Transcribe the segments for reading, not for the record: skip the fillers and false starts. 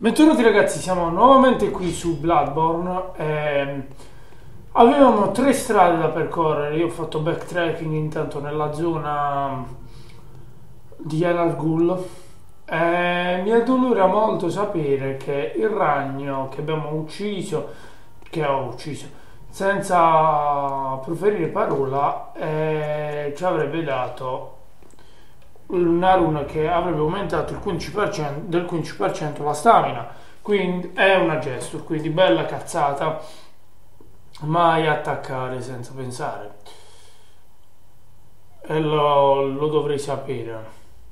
Benvenuti ragazzi, siamo nuovamente qui su Bloodborne. Avevamo tre strade da percorrere. Io ho fatto backtracking intanto nella zona di Elar Ghul. Mi addolora molto sapere che il ragno che abbiamo ucciso, che ho ucciso, senza proferire parola, ci avrebbe dato una runa che avrebbe aumentato il 15%, del 15% la stamina. Quindi è una gesture, quindi bella cazzata. Mai attaccare senza pensare. E lo dovrei sapere.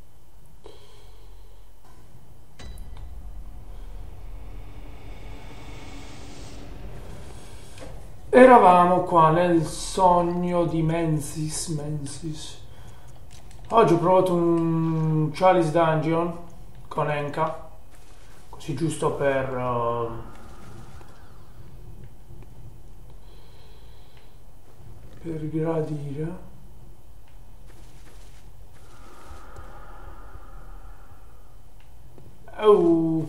Eravamo qua nel sogno di Mensis. Oggi ho provato un Chalice Dungeon con Enka, così giusto per gradire. Oh.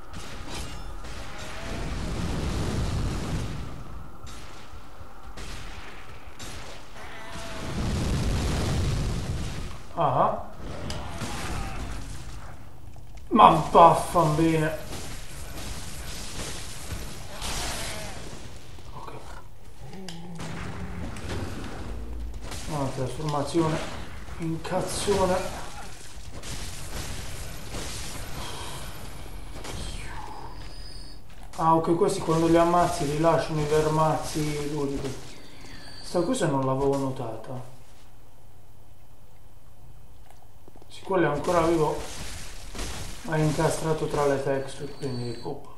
Ah, ma vaffanbene. Ok, una trasformazione in cazzone. Ah, ok, questi quando li ammazzi rilasciano i vermazzi luridi. Sta cosa non l'avevo notata. Sì, quello è ancora vivo, ma è incastrato tra le texture, quindi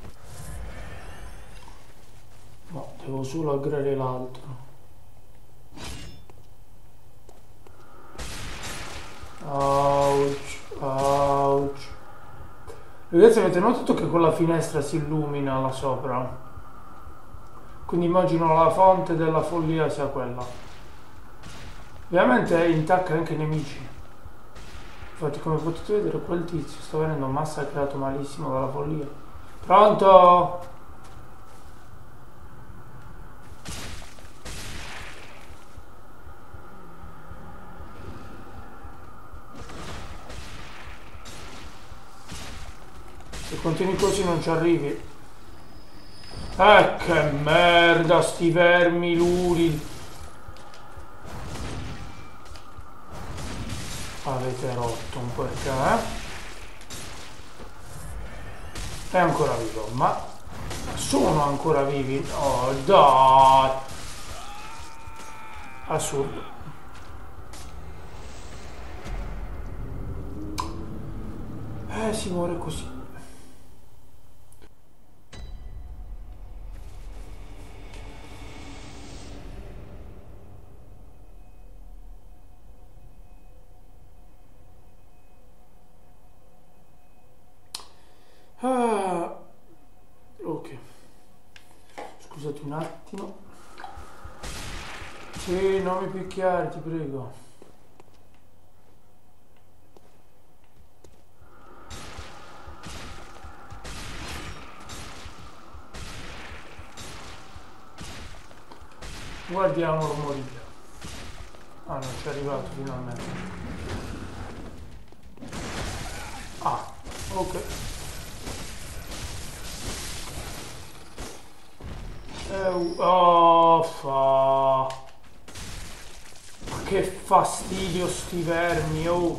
no, devo solo aggredire l'altro. Ouch, ouch. Ragazzi, avete notato che quella finestra si illumina là sopra? Quindi immagino la fonte della follia sia quella. Ovviamente intacca anche i nemici. Infatti, come potete vedere, quel tizio sta venendo massacrato malissimo dalla follia. Pronto? Se continui così non ci arrivi. Che merda, sti vermi luridi. Avete rotto un po' il È ancora vivo, ma sono ancora vivi? Oh, dai! Assurdo. Si muore così. Ok. Scusate un attimo. Sì, non mi picchiare, ti prego. Guardiamolo morire. Ah, non ci è arrivato finalmente. Ah, ok. Ma che fastidio sti vermi, oh.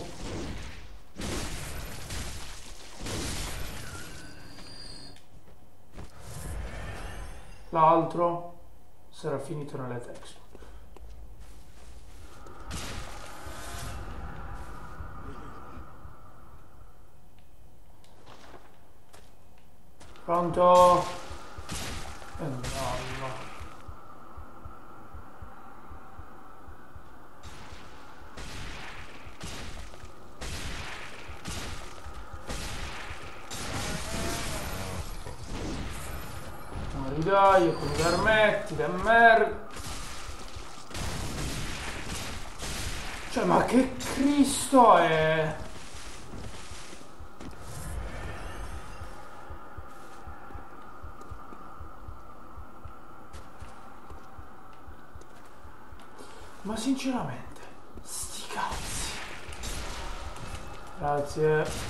L'altro sarà finito nelle texture. Pronto? No. Dai, con i vermetti, da merda. Cioè, ma che Cristo è? Ma sinceramente, sti cazzi. Grazie.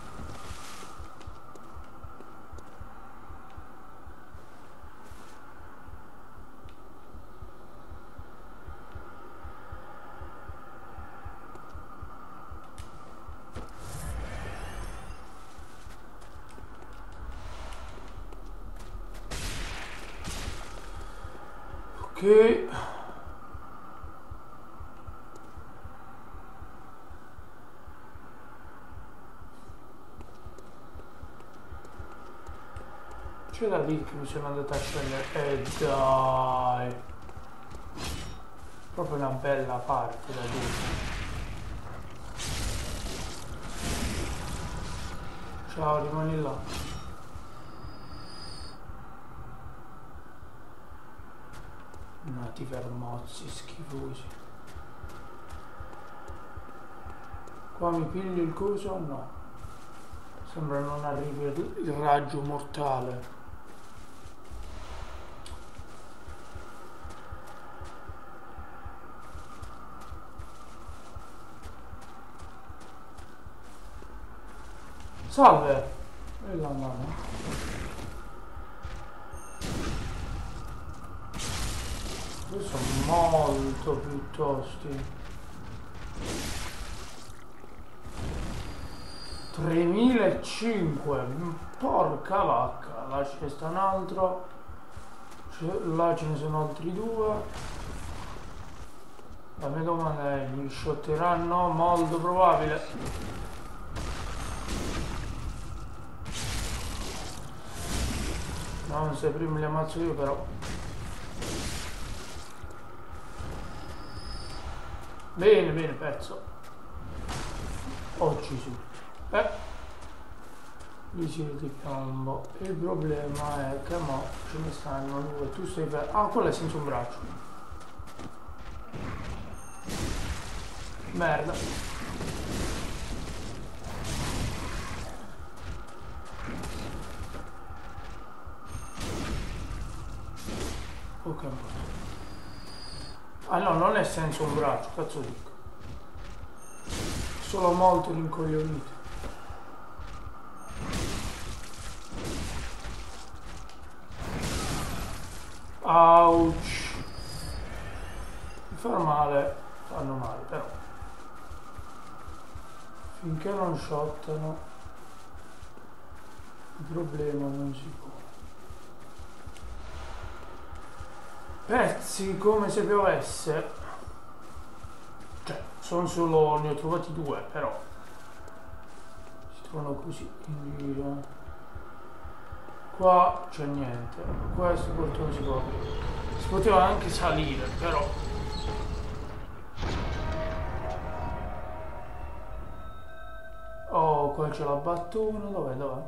Ok. C'è da dire che mi sono andato a scegliere. Dai. Proprio una bella parte da dire. Ciao, rimani là. Nati vermozzi schifosi. Qua mi piglio il coso o no? Sembra non arrivi il raggio mortale. Salve! E la mano. Questi sono molto più tosti. 3005, porca vacca, là ce ne sta un altro, là ce ne sono altri due. La mia domanda è, li shotteranno? Molto probabile. Non se prima li ammazzo io però. Bene, bene, pezzo. Ho ucciso. Visire di piombo. Il problema è che mo ce ne stanno due. Tu sei per... Ah, quello è senza un braccio. Merda. Ok. Ah no, non è senza un braccio, cazzo dico. Sono molto rincoglionito. Ouch. Mi fanno male però. Finché non shottano il problema non si può. Pezzi come se piovesse. Cioè, sono solo, ne ho trovati due, però si trovano così in giro. Qua c'è niente, questo portone si può aprire. Si poteva anche salire, però. Oh, qua c'è la battona, dov'è?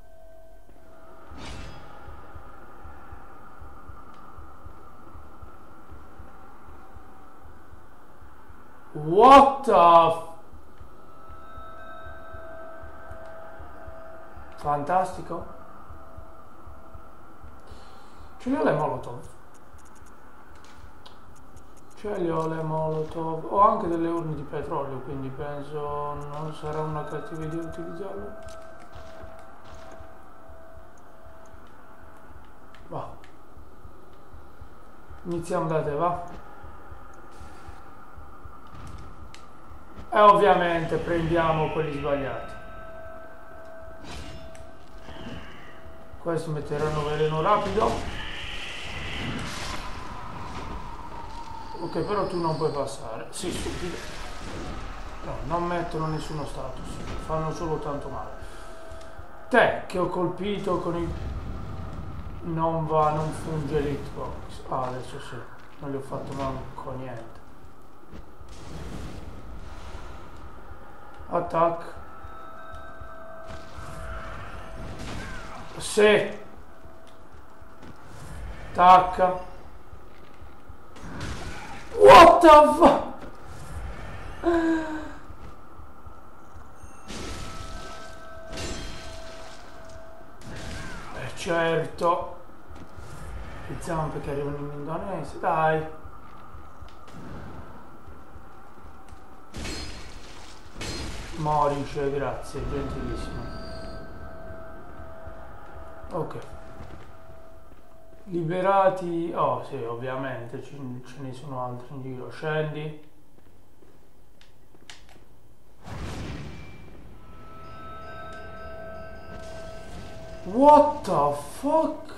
What the fantastico. Ce li ho le molotov. Ho anche delle urne di petrolio, quindi penso non sarà una cattiva idea utilizzarle. Va. Iniziamo da te, va. E ovviamente prendiamo quelli sbagliati. Questi metteranno veleno rapido. Ok, però tu non puoi passare. Sì, stupido. No, non mettono nessuno status. Fanno solo tanto male. Te, che ho colpito con il... Non funge l'hitbox. Ah, adesso sì. Non gli ho fatto manco niente. Attack. Sì. Tacca. What the fuck? Certo. Le zampe che arrivano in Indonesia, dai. Morice, grazie, gentilissimo. Ok. Liberati. Oh sì, ovviamente, ce ne sono altri in giro. Scendi. What the fuck?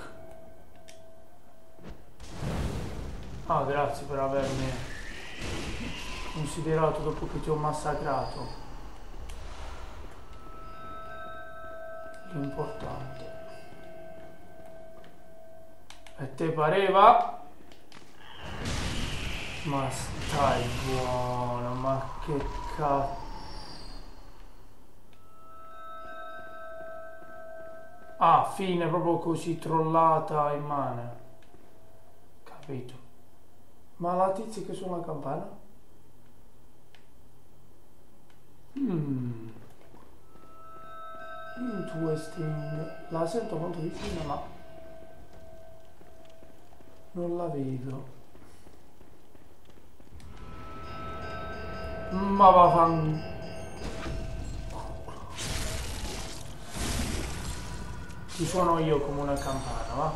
Ah, grazie per avermi considerato dopo che ti ho massacrato. L'importante. E te pareva? Ma stai buono, ma che cazzo. Ah, fine proprio così trollata in mano. Capito. Ma la tizia che suona la campana? Hmm. Interesting. La sento molto vicina ma non la vedo. Ma va fan... Ci suono io come una campana, va?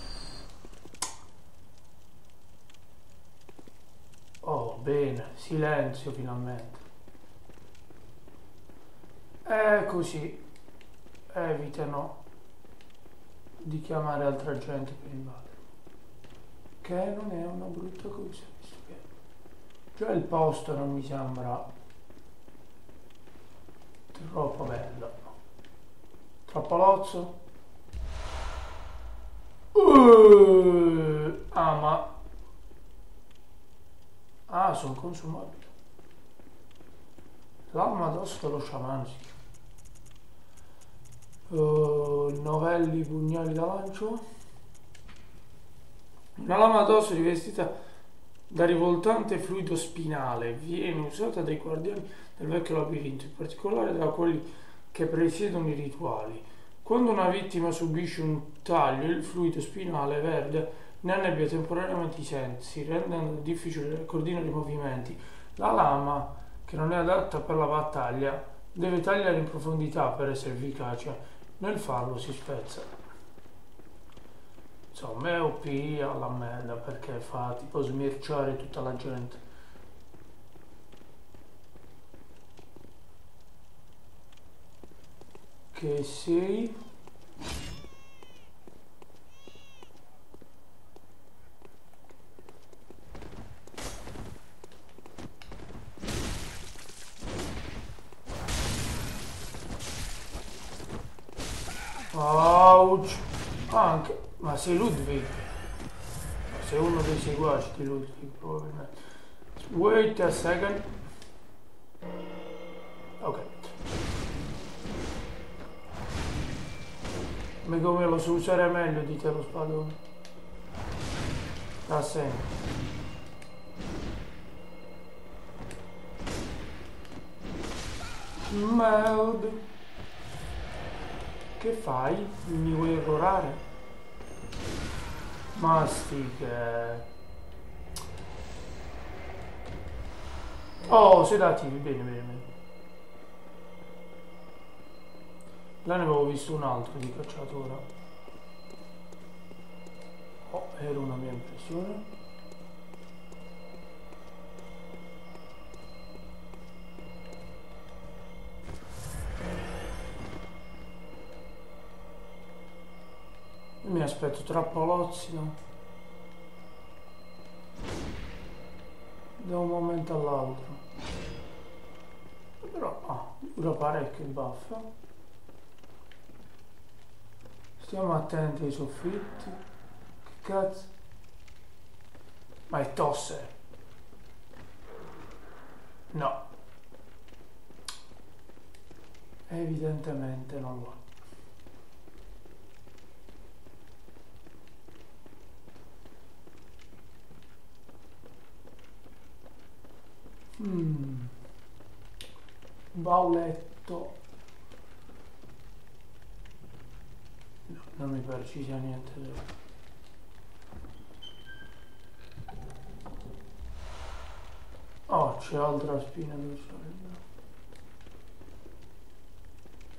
Oh, bene, silenzio finalmente. Così evitano di chiamare altra gente per invadere. Che non è una brutta cosa, visto che già il posto non mi sembra troppo bello. Troppo lozzo? Ah, ma... Ah, sono consumabili. L'arma addosso dello sciamano si chiama. Novelli pugnali da lancio. Una lama addosso rivestita da rivoltante fluido spinale viene usata dai guardiani del vecchio labirinto, in particolare da quelli che presiedono i rituali. Quando una vittima subisce un taglio, il fluido spinale verde ne annebbia temporaneamente i sensi, rendendo difficile coordinare i movimenti. La lama, che non è adatta per la battaglia, deve tagliare in profondità per essere efficace. Nel farlo si spezza. Insomma, è OP alla merda perché fa tipo smirciare tutta la gente. Che sei? Ouch! Anche... Ma sei Ludwig? Sei uno dei seguaci di Ludwig probabilmente. Wait a second. Ok. Ma come lo so usare meglio di te lo spadone? Da sempre. Meld. Che fai? Mi vuoi errorare? Mastica. Oh, sedativi, bene, bene, bene. Là ne avevo visto un altro di cacciatora. Oh, era una mia impressione. Mi aspetto troppo lozzido da un momento all'altro. Però dura parecchio il buff. Stiamo attenti ai soffitti. Che cazzo? Ma è tosse? No. Evidentemente non lo è. Bauletto. No, non mi precisa niente. Oh, c'è altra spina dorsale.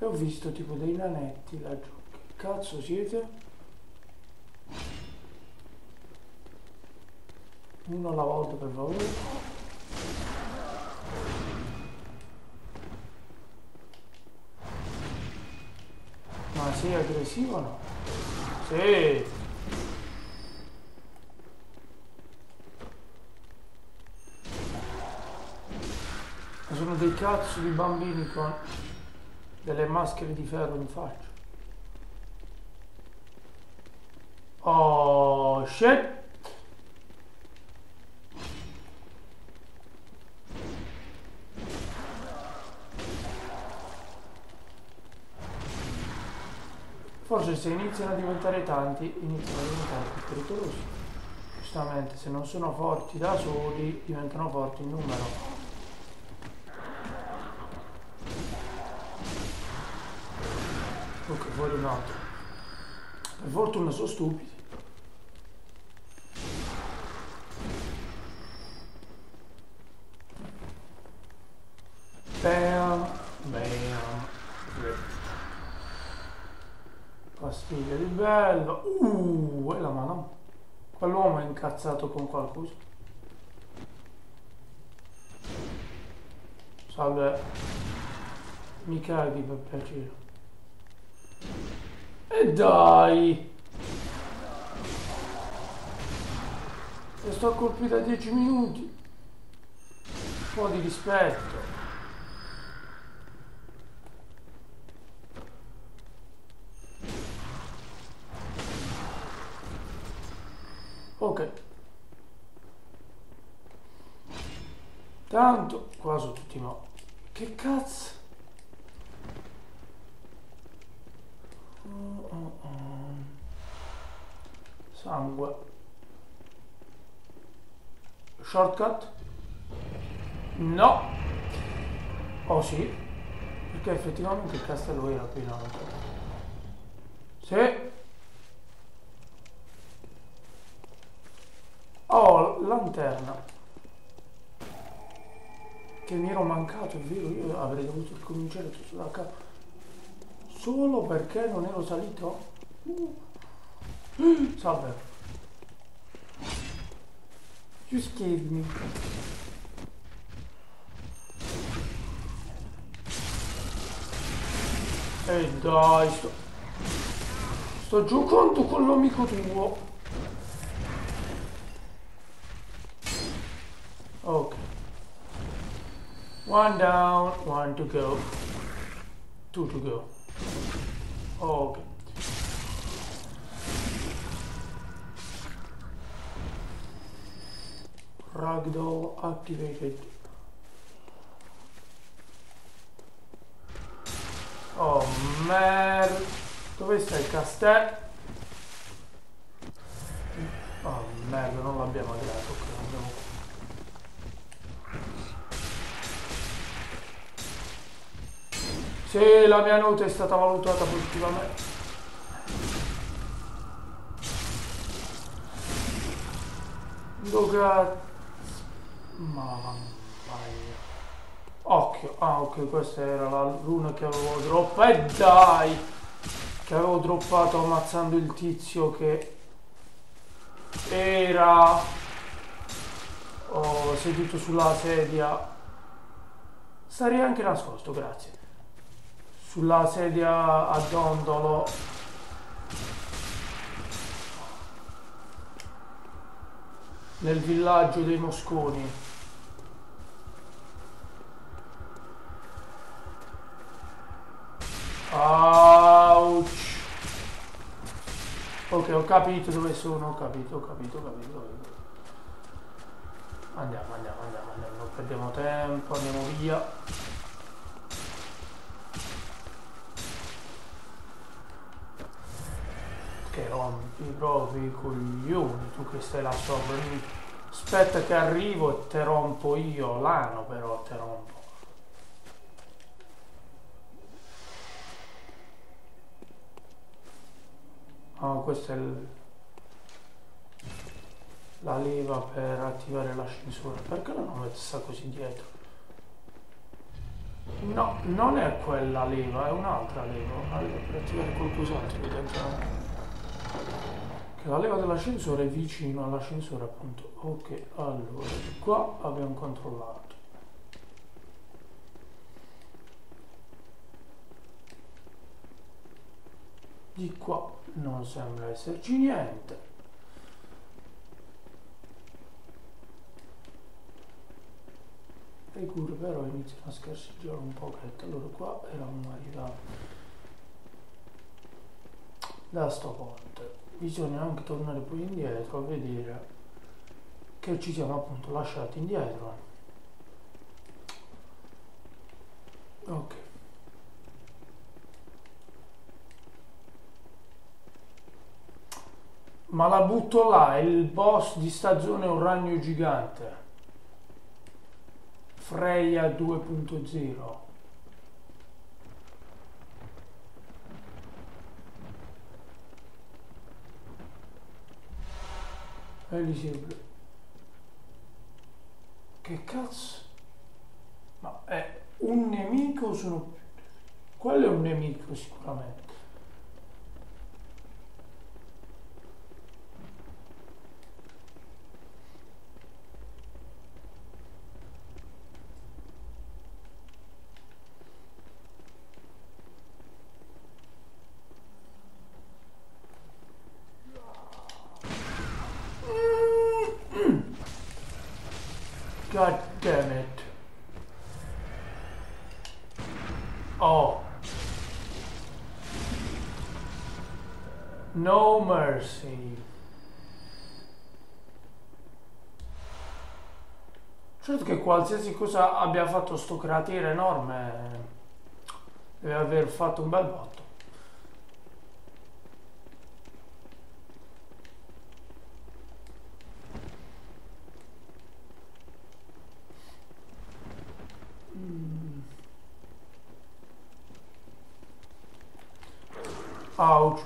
E ho visto tipo dei nanetti laggiù. Che cazzo siete? Uno alla volta per favore. Ma sei aggressivo o no? Sì. Ma sono dei cazzo di bambini con delle maschere di ferro in faccia. Oh shit. Forse se iniziano a diventare tanti, iniziano a diventare più pericolosi. Giustamente, se non sono forti da soli, diventano forti in numero. Ok, fuori un altro. Per fortuna sono stupidi. Bam, bam. Pastiglia di bello. E la mano. Quell'uomo è incazzato con qualcosa. Salve. Mi caghi per piacere. E dai! E sto a colpi da 10 minuti. Un po' di rispetto. Ok. Tanto, qua sono tutti morti. Che cazzo? Sangue. Shortcut? No. Oh sì. Perché effettivamente il castello era qui in alto. Sì. Oh, lanterna. Che mi ero mancato, è vero, io avrei dovuto ricominciare tutto da capo. Solo perché non ero salito? Salve. You scared me. E dai, sto giocando con l'amico tuo. Ok. One down, one to go. Two to go. Ok. Ragdoll activated. Oh merda. Dove sta il castello? Oh merda, non l'abbiamo aggrato. Ok, l'abbiamo qua. Sì, la mia nota è stata valutata positivamente. Dove... Mamma mia. Occhio. Ah, ok, questa era la runa che avevo droppato. E dai! Che avevo droppato ammazzando il tizio che era seduto sulla sedia. Sarei anche nascosto, grazie. Sulla sedia a dondolo. Nel villaggio dei Mosconi. Ouch. Ok, ho capito dove sono, ho capito. Andiamo, non perdiamo tempo, andiamo via. Che rompi proprio i coglioni, tu che stai là sopra. Aspetta che arrivo e te rompo io, l'ano però te rompo. Ah, questa è la leva per attivare l'ascensore. Perché l'hanno messa così dietro? No, non è quella leva, è un'altra leva. Una leva per attivare qualcos'altro dentro. Che la leva dell'ascensore è vicino all'ascensore, appunto. Ok, allora, qua abbiamo controllato. Di qua non sembra esserci niente. Le curve però iniziano a scarseggiare un pochetto. Allora qua eravamo arrivati da sto ponte. Bisogna anche tornare poi indietro a vedere che ci siamo appunto lasciati indietro. Ok. Ma la butto là, il boss di sta zona è un ragno gigante. Freya 2.0. E lì si... Che cazzo? Ma è un nemico o sono... Quello è un nemico sicuramente. God damn it. Oh. No mercy. Certo che qualsiasi cosa abbia fatto sto cratere enorme deve aver fatto un bel botto. Ouch.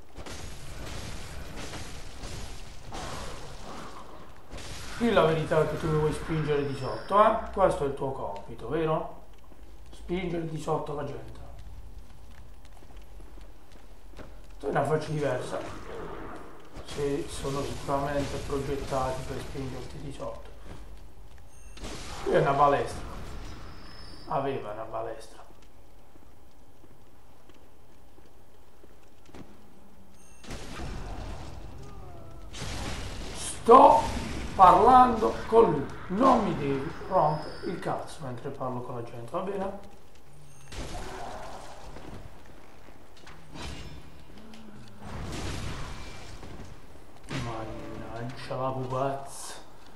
Qui la verità è che tu mi vuoi spingere di sotto, eh? Questo è il tuo compito, vero? Spingere di sotto la gente. Tu hai una faccia diversa. Sì, sono sicuramente progettati per spingerti di sotto. Qui è una balestra. Aveva una balestra. Sto parlando con lui, non mi devi rompere il cazzo mentre parlo con la gente, va bene? Mannaggia la pupazza.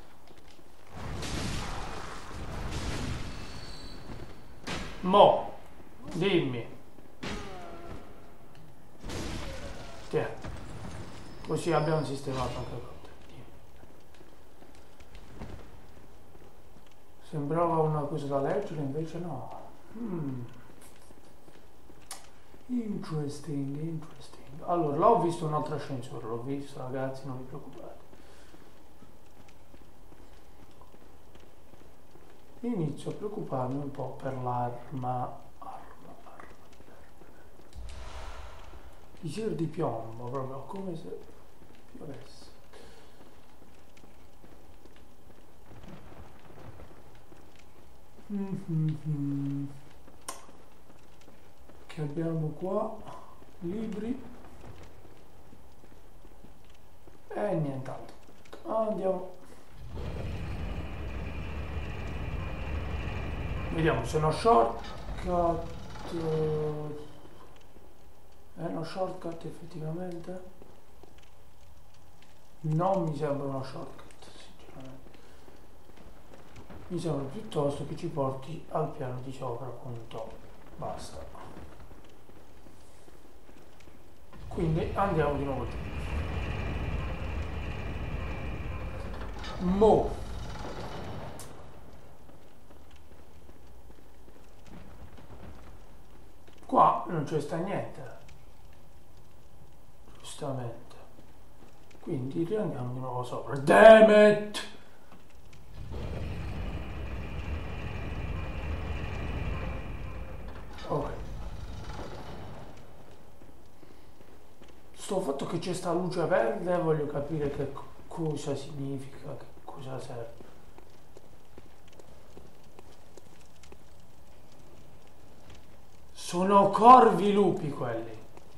Mo, dimmi. Tiè, così abbiamo sistemato anche con te. Sembrava una cosa da leggere, invece no. Interesting, interesting. Allora, l'ho visto un altro ascensore, l'ho visto, ragazzi, non vi preoccupate. Inizio a preoccuparmi un po' per l'arma. I giri di piombo, proprio come se piovesse. Che abbiamo qua? Libri. E nient'altro. Andiamo. Vediamo se è uno shortcut. È uno shortcut effettivamente? Non mi sembra uno shortcut, sinceramente. Mi sembra piuttosto che ci porti al piano di sopra, appunto. Basta. Quindi andiamo di nuovo giù. Mo. Qua non c'è sta niente. Giustamente. Quindi riandiamo di nuovo sopra. Damn it! che c'è sta luce verde, voglio capire che cosa significa, che cosa serve. Sono corvi lupi quelli.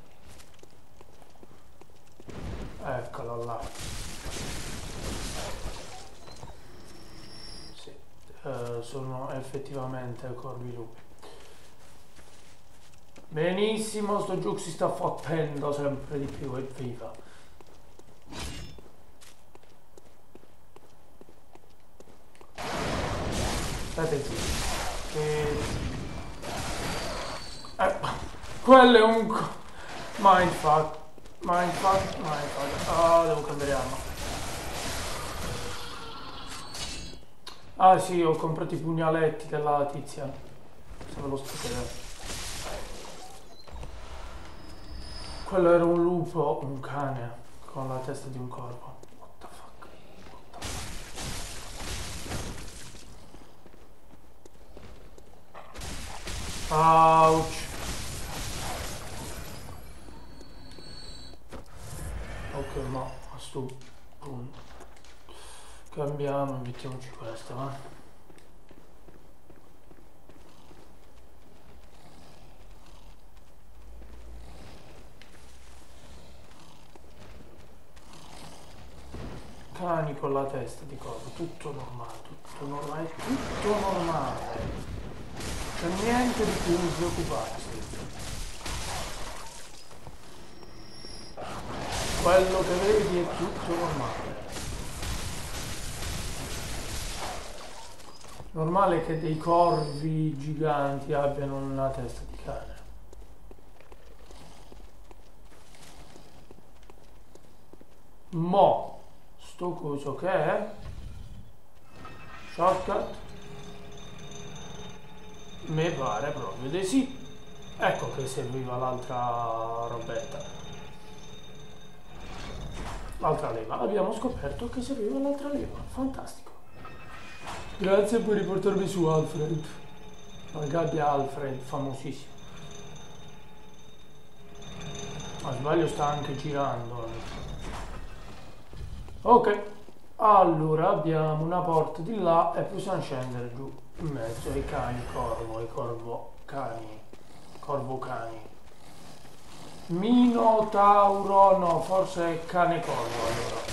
Eccolo là. Sì, sono effettivamente corvi lupi. Benissimo, sto gioco si sta fottendo sempre di più, evviva. State zitti. Quello è un mindfuck. Mindfuck. Ah, devo cambiare arma. Ah sì, ho comprato i pugnaletti della tizia. Se ve lo sapete. Quello era un lupo, un cane, con la testa di un corvo. What the fuck? Ouch. Ok, ma a sto punto cambiamo, mettiamoci questa, va? Cani con la testa di corvo, tutto normale, tutto normale, tutto normale. C'è niente di cui preoccuparsi. Quello che vedi è tutto normale. Normale che dei corvi giganti abbiano una testa di cane. Mo, sto coso che è? Shortcut? Mi pare proprio di sì. Ecco che serviva l'altra robetta. L'altra leva. Abbiamo scoperto che serviva l'altra leva. Fantastico. Grazie per riportarmi su Alfred. La gabbia Alfred, famosissimo. A sbaglio sta anche girando. Ok. Allora abbiamo una porta di là e possiamo scendere giù in mezzo ai cani corvo, ai corvo cani. Corvo cani. Minotauro, no, forse è cane corvo allora.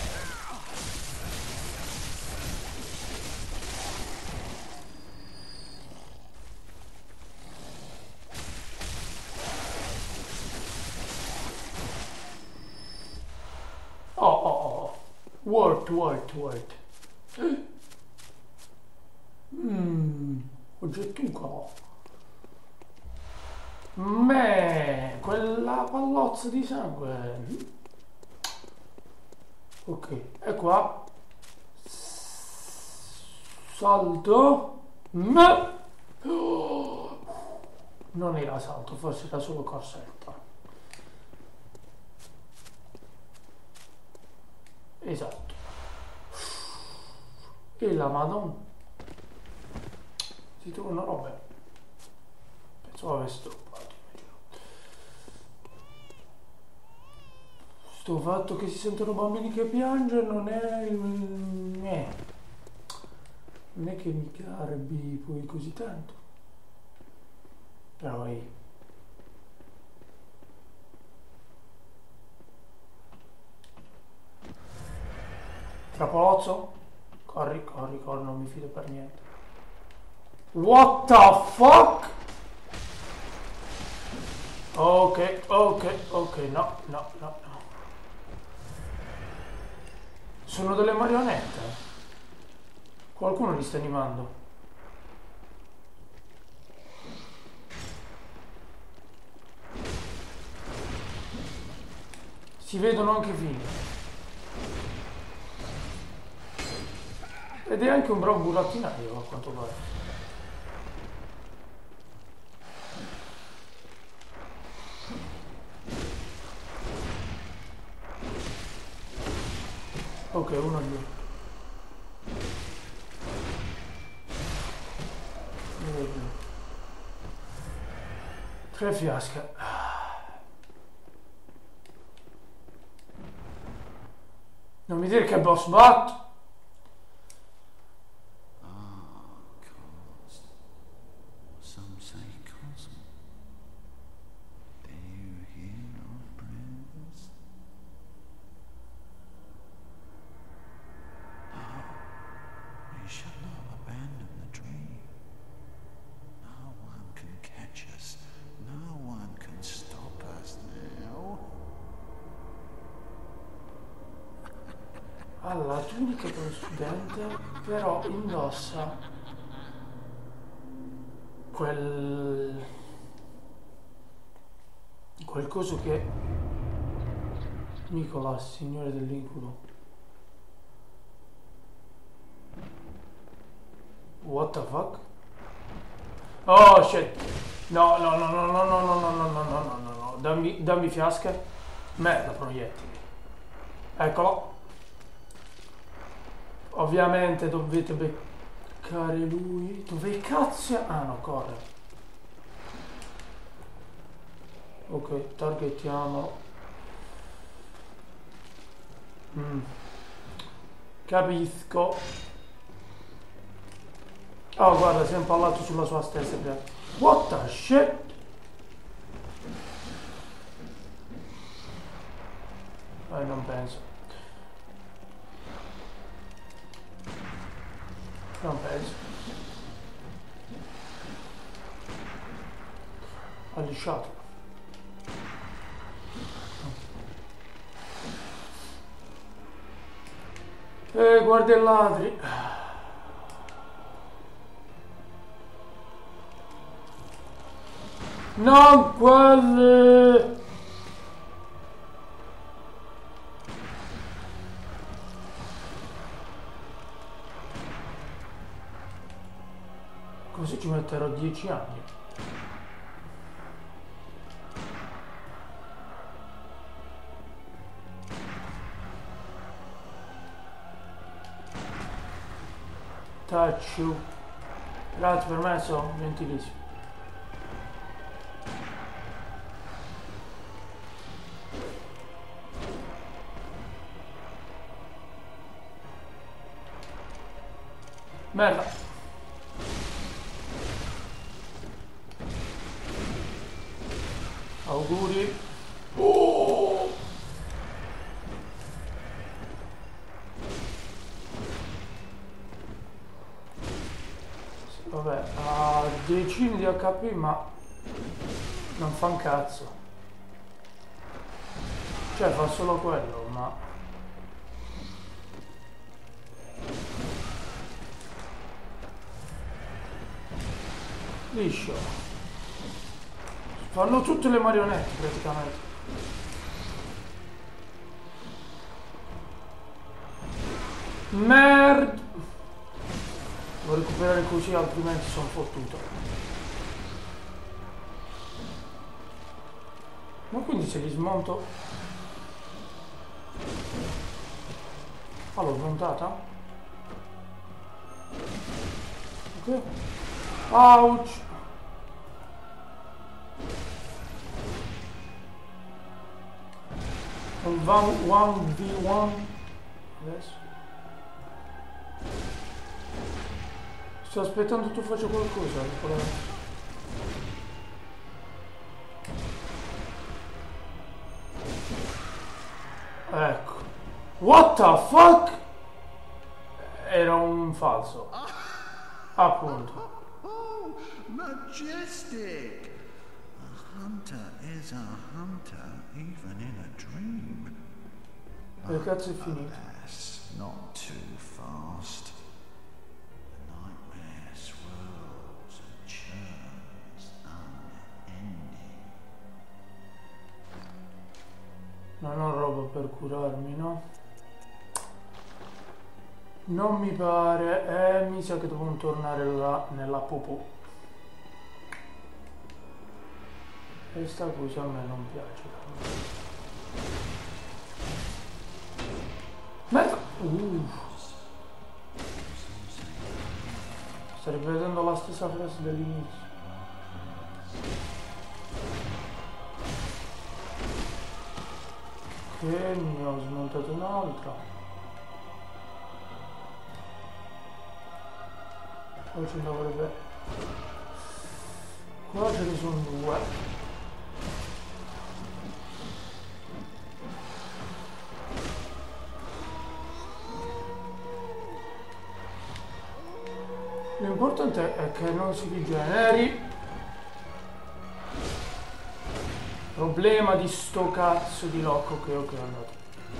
Oh. Word. Oggettucolo. Me, quella pallozza di sangue. Ok, e qua. Salto. Me. Non era salto, forse era solo corsetta. Esatto. E la madonna. Si trovano robe. Pensavo avessi troppato. Sto fatto che si sentono bambini che piangono non è... non è che mi garbi poi così tanto. Però Trapolozzo? Corri, non mi fido per niente. What the fuck? Ok, no. Sono delle marionette. Qualcuno li sta animando. Si vedono anche figli. Ed è anche un bravo burattinaio a quanto pare. Ok, uno lì. 3 fiasche. Non mi dire che è boss bot. Some say Cosmo. Do you hear our prayers? No, we shall not abandon the dream. No one can catch us. No one can stop us now. Ha la tunica dello studente, però indossa quel coso che Nicolas, signore dell'incubo. What the fuck? Oh shit! No, no, no, no, no, no, no, no, no, no, no, no, no, dammi fiasche. Merda, proiettili. Eccolo. Ovviamente dovete beccare lui. Dove cazzo è? Ah no, corre. Ok, targetiamo. Capisco. Oh guarda, si è impallato sulla sua stessa piazza. What the shit? Non penso. Non penso. Ha lisciato. Guarda i ladri. Non quelli. Così ci metterò 10 anni. Taccio. Grazie, permesso, gentilissimo. Merda. Auguri. Oh! Vabbè, ha decine di HP ma non fa un cazzo. Cioè fa solo quello, ma... Liscio. Fanno tutte le marionette praticamente. Merda. Devo recuperare così, altrimenti sono fottuto. Ma quindi se li smonto... Ah, l'ho smontata? Ok. Ouch! Un 1v1 adesso. Sto aspettando tu faccia qualcosa. Ecco. What the fuck? Era un falso. Appunto. Oh, majestic! A hunter is a hunter even in a dream. Che cazzo è finito? Alas, not too fast. The nightmare swirls and churns unending. Non ho roba per curarmi, no? Non mi pare. Mi sa che dobbiamo tornare là nella popò. Questa cosa a me non piace. Merda! Sto ripetendo la stessa frase dell'inizio. Che ne ho smontato un'altra. Poi ci dovrebbe... Qua ce ne sono due. L'importante è che non si rigeneri. Problema di sto cazzo di lock. Ok, ok, è andato.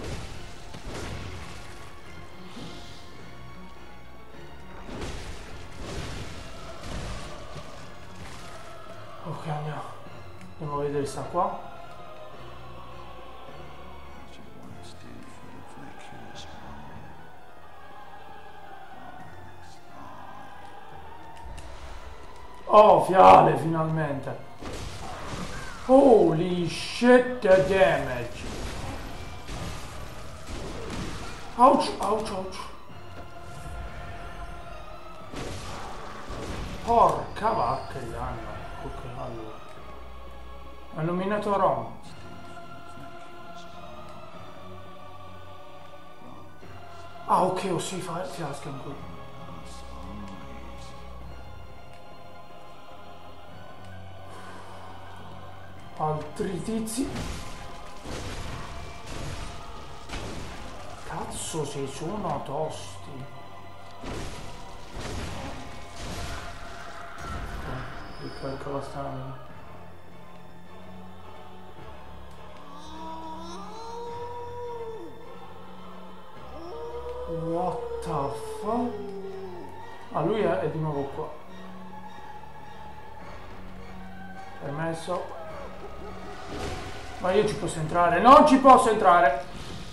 Ok, andiamo. Andiamo a vedere sta qua. Oh, fiale, finalmente. Holy shit, the damage. Ouch, ouch, ouch. Porca vacca il danno. Ok, allora. Ha nominato Rom. Ah, ok, oh sì, fiasca in qui. Altri tizi. Cazzo, se sono tosti. Ricarica la stamina. What the fuck? Ah, lui è di nuovo qua. Permesso. Ma io ci posso entrare? Non ci posso entrare!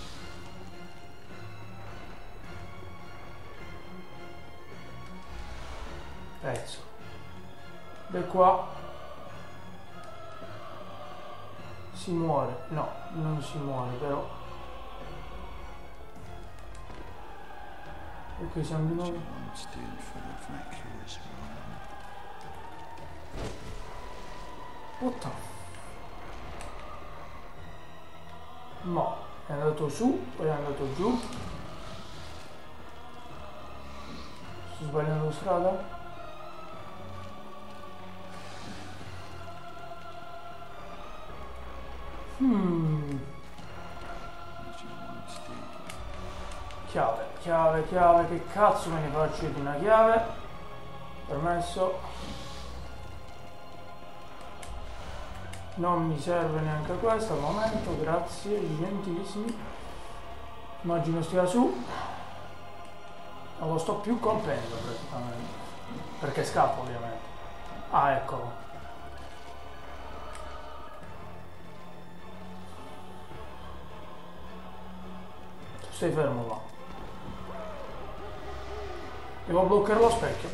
Pezzo. Da qua. Si muore. No, non si muore però. Ok, siamo di nuovo. What the... No, è andato su, poi è andato giù. Sto sbagliando strada? Chiave, chiave, chiave, che cazzo me ne faccio di una chiave? Permesso. Non mi serve neanche questa al momento, grazie, gentilissimi. Immagino stia su. Non lo sto più colpendo praticamente. Perché scappo ovviamente. Ah, eccolo. Tu stai fermo là. Devo bloccare lo specchio.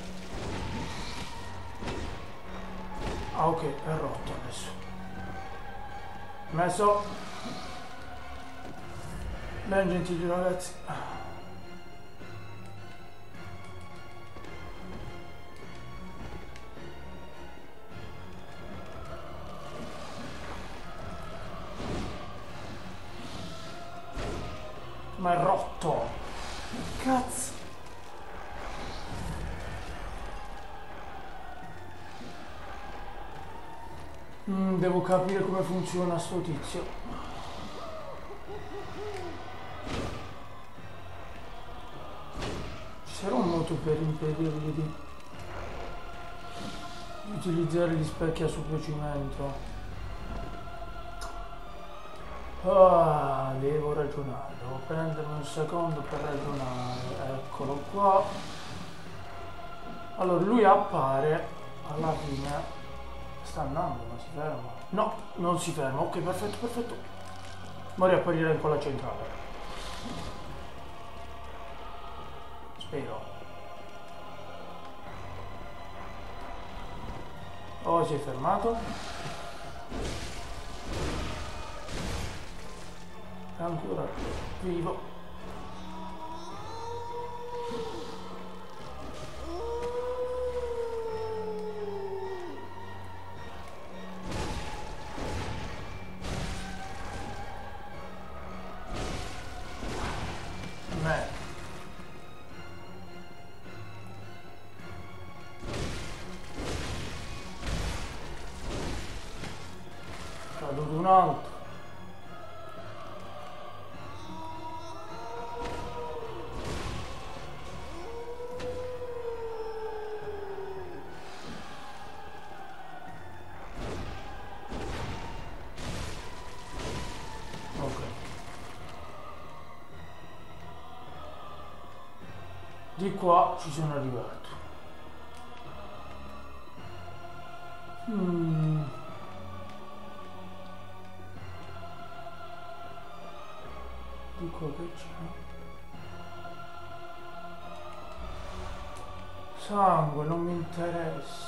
Ah, ok, è rotto adesso. Messo. Ben gentili ragazzi. Ma è rotto. Cazzo. Devo capire come funziona sto tizio. Ci sarà un modo per impedirgli di utilizzare gli specchi a supplicimento. Ah, devo ragionare, devo prendermi un secondo per ragionare. Eccolo qua. Allora lui appare alla fine. Sta andando, ma si ferma? No, non si ferma. Ok, perfetto, perfetto. Ma riapparirà in quella centrale. Spero. Oh, si è fermato. È ancora vivo. un altro. Ok. Di qua ci sono arrivato. Di qua che c'è? Sangue, non mi interessa.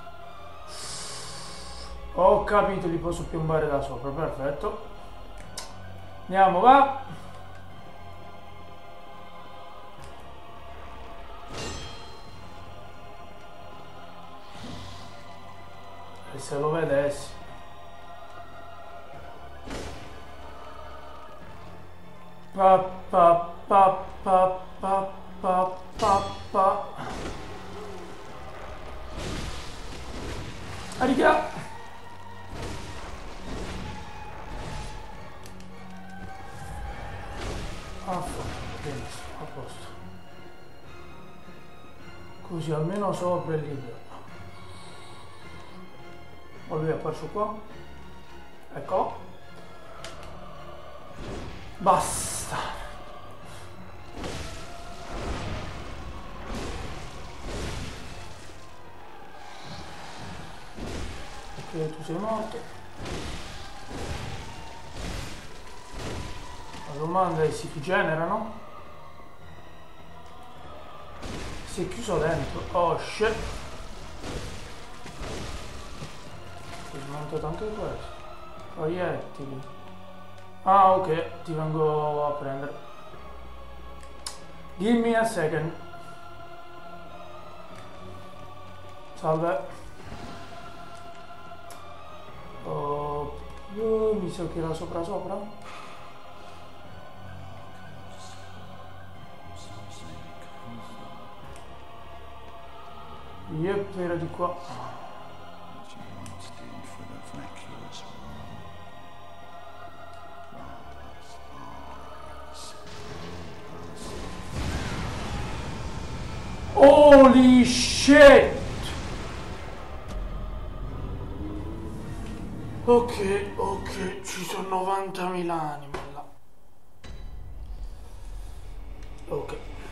Ho capito, li posso piombare da sopra, perfetto. Andiamo, va. E se lo vedessi. Pa pa pa pa pa pa pa pa. Arriva. Benissimo, a posto. Così almeno sopra il libro. O lui è apparso qua. Ecco. Basta. Ok, tu sei morto. La domanda è: si rigenerano? Si è chiuso dentro. Oh shit. Si è smontato anche questo. Proiettili. Ah, ok, ti vengo a prendere. Give me a second. Salve. Oh, mi sa che era sopra. Yep, era di qua. Holy shit! Ok, ci sono 90.000 anime là. Ok.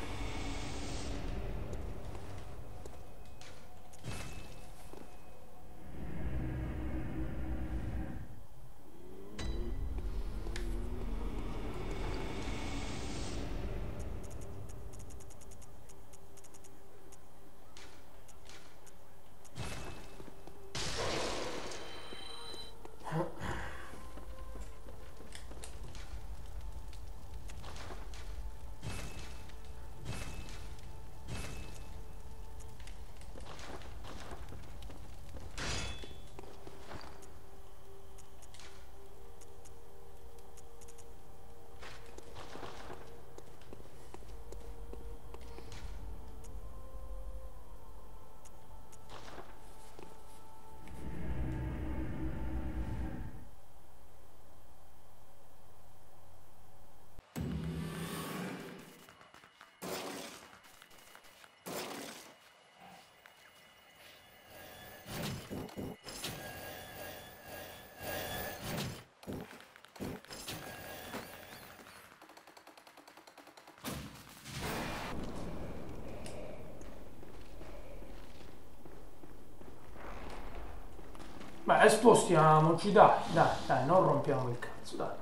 Beh, spostiamoci, dai, non rompiamo il cazzo, dai.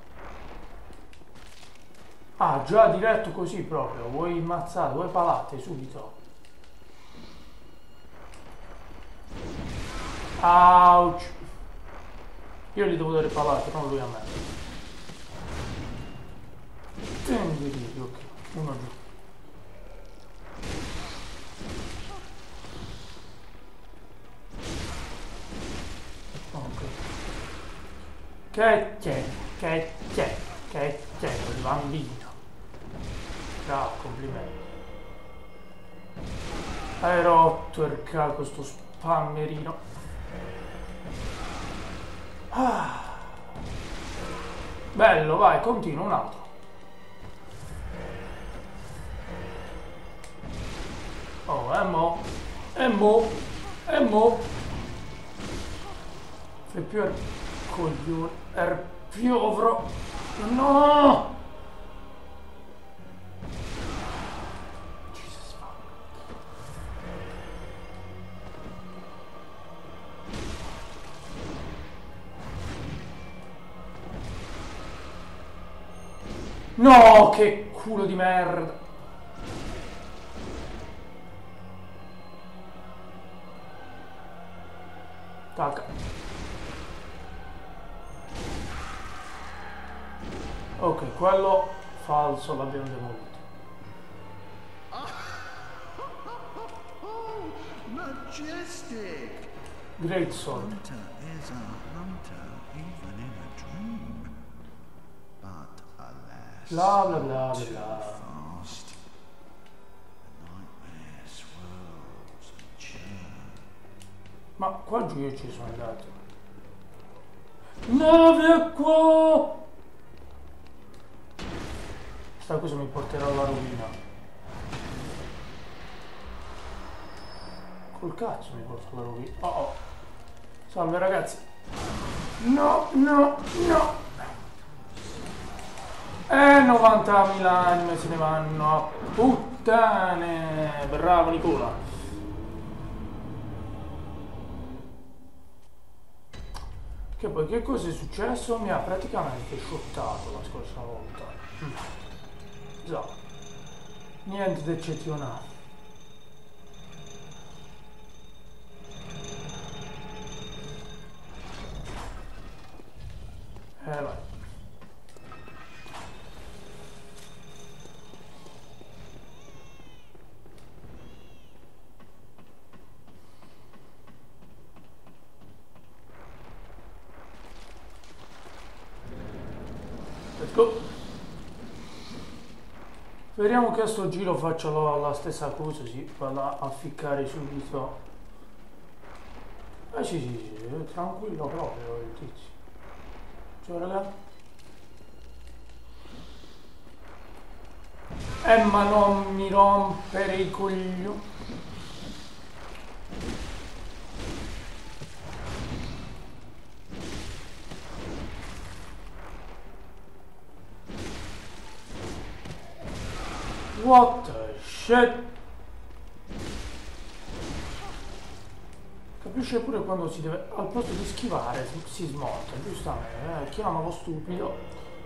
Ah, già diretto così proprio, vuoi mazzare, vuoi palate subito. Ouch. Io gli devo dare palate, non lui a me. Tendi, ok, uno giù. Che c'è, quel bambino. Ciao, complimenti. Hai rotto il caco sto spammerino. Ah. Bello, vai, continua un altro. Oh, e mo. Fai più coglione, piovro. No! Jesus fuck. No, che culo di merda. Tacca. Ok, quello falso l'abbiamo demolito. Majestic! Great sword. Hunter is a hunter, even in a dream. But alas, Bla bla bla too bla. fast. The nightmare swirls and churns. Ma qua giù io ci sono andato. Nave qua! Sta cosa mi porterà alla rovina. Col cazzo mi porta alla rovina. Oh oh. Salve ragazzi. No, no, no. 90.000 anime se ne vanno a puttane. Bravo Nicola. Che poi che cosa è successo? Mi ha praticamente shottato la scorsa volta. Già. Niente di eccezionale. Vai. Let's go. Speriamo che a sto giro faccia la stessa cosa, si vada a ficcare subito. Sì, tranquillo proprio il tizio. Ciao raga. Ma non mi rompere i coglioni. What the shit? Capisce pure quando si deve, al posto di schivare si smorta, giustamente, chiamalo stupido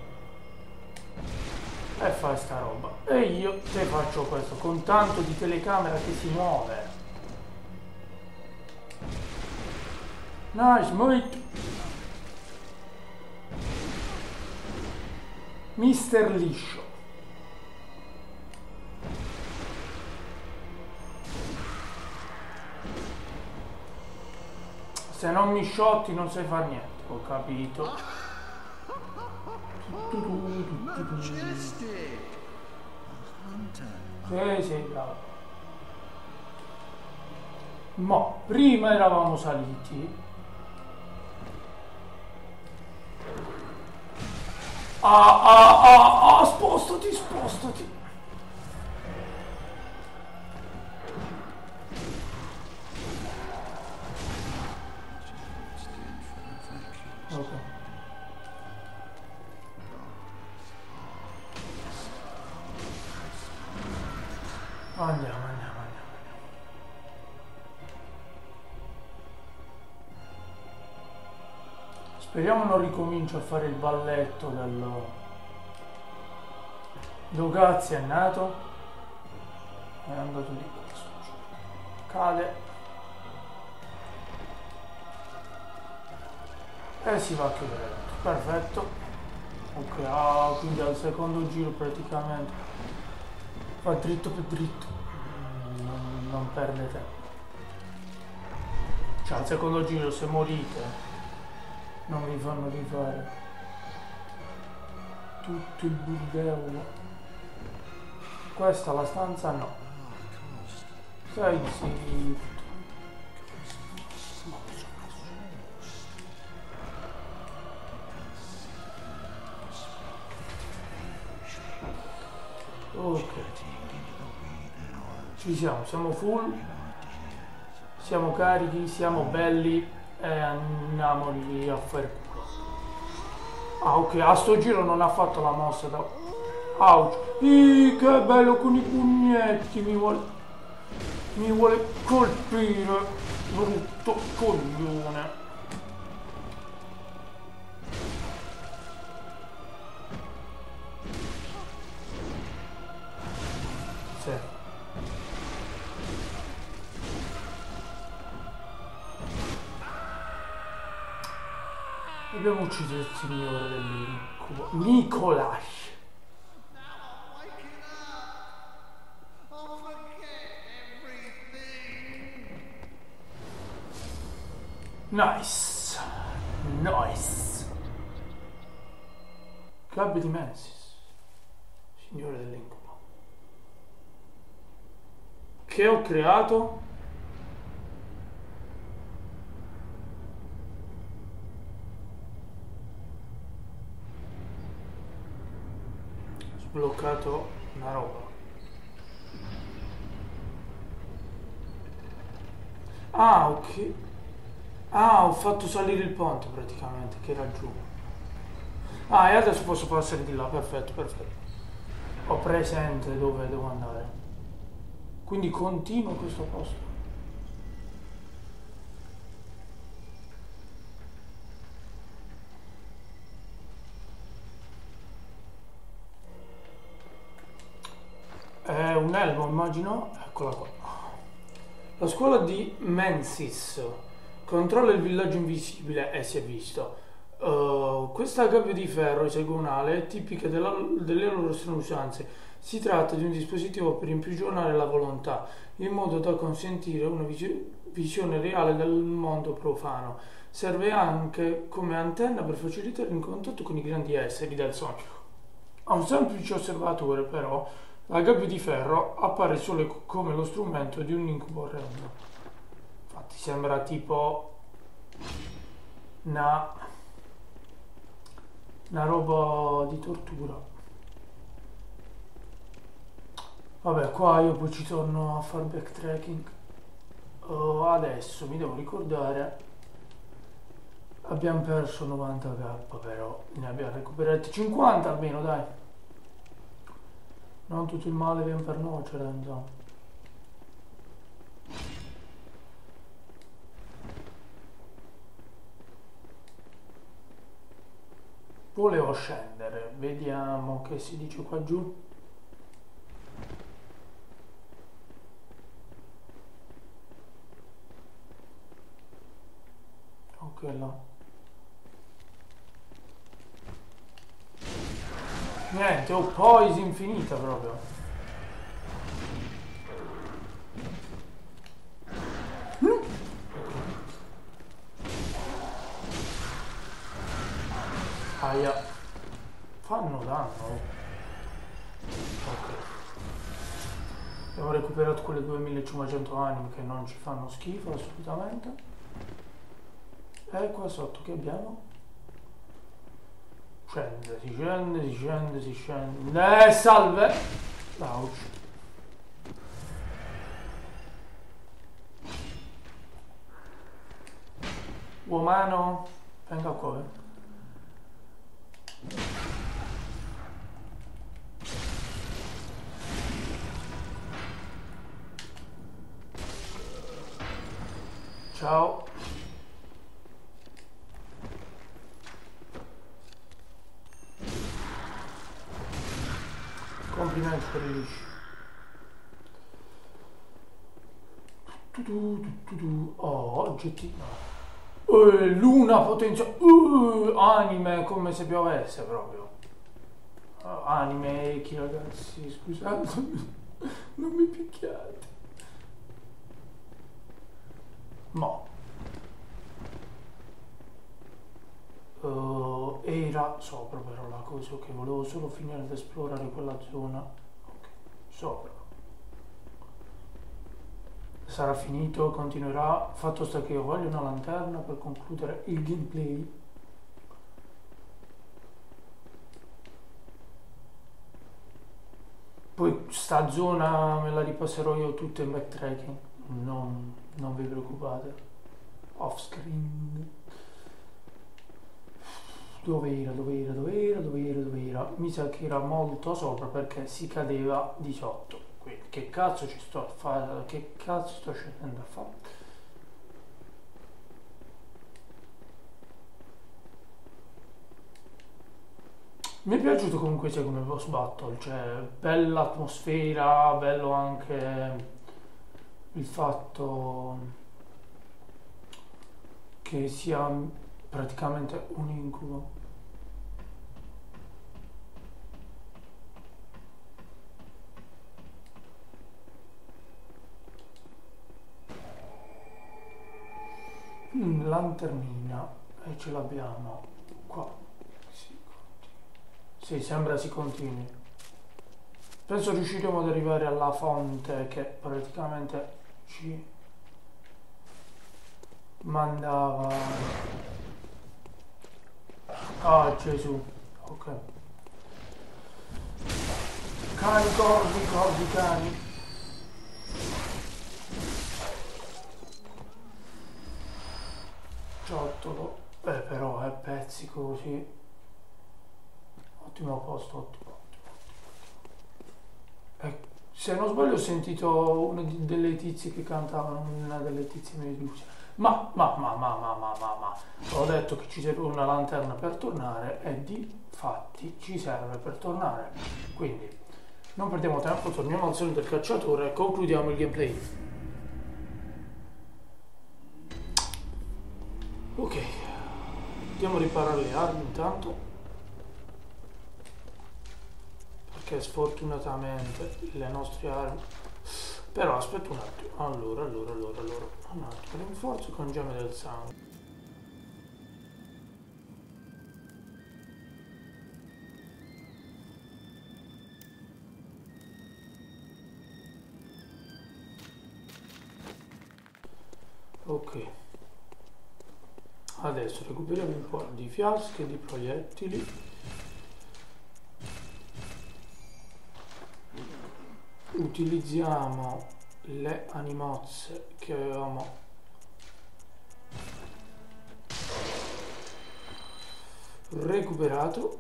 e fai sta roba. E io te faccio questo con tanto di telecamera che si muove. Nice, mate. Mister Liscio. Se non mi shotti non sai far niente, ho capito. Majestic! A hunter. Sì, bravo. Ma prima eravamo saliti. Spostati. Ok. Andiamo. Speriamo non ricominci a fare il balletto del... Dogazzi è nato. È andato di questo. Cade. E si va a chiudere. Perfetto. Ok, quindi al secondo giro praticamente va dritto per dritto. Non perde tempo. Cioè al secondo giro se morite non vi fanno rifare tutto il burdello. Questa la stanza no. Stai zitto. Ci siamo full, siamo carichi, siamo belli e andiamoli a fare culo. Ah ok, a sto giro non ha fatto la mossa da... Ouch! Che bello con i pugnetti, mi vuole colpire, brutto coglione. Sì. Abbiamo ucciso il signore dell'incubo. Nicolai. Nice. Nice. Club di Mensis. Signore dell'incubo. Che ho creato? Sbloccato una roba. Ah, ok. Ah, ho fatto salire il ponte praticamente, che era giù. Ah, e adesso posso passare di là, perfetto, perfetto. Ho presente dove devo andare. Quindi continuo questo posto. È un elmo, immagino. Eccola qua. La scuola di Mensis controlla il villaggio invisibile e si è visto. Questa gabbia di ferro esagonale è tipica delle loro strane usanze. Si tratta di un dispositivo per imprigionare la volontà, in modo da consentire una visione reale del mondo profano. Serve anche come antenna per facilitare il contatto con i grandi esseri del sogno. A un semplice osservatore, però, la gabbia di ferro appare solo come lo strumento di un incubo orrendo. Infatti sembra tipo una roba di tortura. Vabbè, qua io poi ci torno a fare backtracking. Adesso mi devo ricordare, abbiamo perso 90k, però ne abbiamo recuperati 50 almeno, dai. Non tutto il male viene per nuocere, insomma. Volevo scendere, vediamo che si dice qua giù. Ok, là. Niente, ho poise infinita proprio. Aia. Fanno danno. Ok. Abbiamo recuperato quelle 2500 anime che non ci fanno schifo assolutamente. E qua sotto che abbiamo? Scende, si scende, si scende, si scende. Salve! Ouch. Uomano, venga qua. Ciao. Complimenti per il liscio. Oh, oggetti. Luna potenzia. Anime come se piovesse proprio. Anime Eki, ragazzi, scusate. Non mi picchiate. Mo. Era sopra però la cosa che volevo solo finire ad esplorare quella zona. Ok, sopra. Sarà finito, continuerà. Fatto sta che io voglio una lanterna per concludere il gameplay. Poi sta zona me la ripasserò io tutta in backtracking, non vi preoccupate. Off screen. Dove era? Mi sa che era molto sopra perché si cadeva di sotto. Quindi che cazzo ci sto a fare? Che cazzo sto scendendo a fare? Mi è piaciuto comunque sia come boss battle, cioè bella atmosfera, bello anche il fatto che sia praticamente un incubo. Lanternina e ce l'abbiamo qua. Sì, sembra si continui. Penso riusciremo ad arrivare alla fonte che praticamente ci mandava. Ah, Gesù. Ok. Cani, corvi, cani. Ciottolo. Però pezzi così. Ottimo posto, ottimo. Se non sbaglio ho sentito una delle tizie che cantavano, una delle tizie meduse. Ma. Ho detto che ci serve una lanterna per tornare e di fatti ci serve per tornare. Quindi non perdiamo tempo, torniamo al solito del cacciatore e concludiamo il gameplay. Ok, andiamo a riparare le armi intanto. Che sfortunatamente le nostre armi. Però aspetta un attimo. Allora. Un attimo, rinforzo con gemme del sangue. Ok. Adesso recuperiamo un po' di fiasche, di proiettili. Utilizziamo le animozze che avevamo recuperato.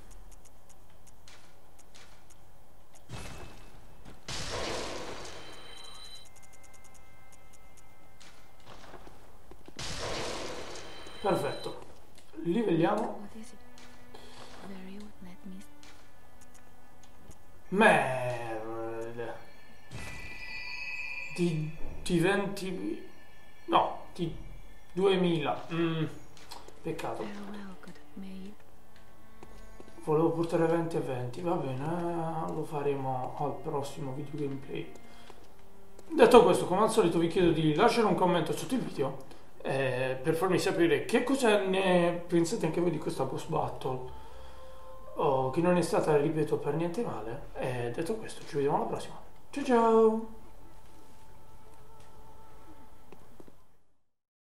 Perfetto, livelliamo. Merda. Di 20. No, di 2000. Peccato. Volevo portare 20 e 20. Va bene, lo faremo al prossimo video gameplay. Detto questo, come al solito vi chiedo di lasciare un commento sotto il video per farmi sapere che cosa ne pensate anche voi di questa boss battle. Che non è stata, ripeto, per niente male. E detto questo, ci vediamo alla prossima. Ciao ciao!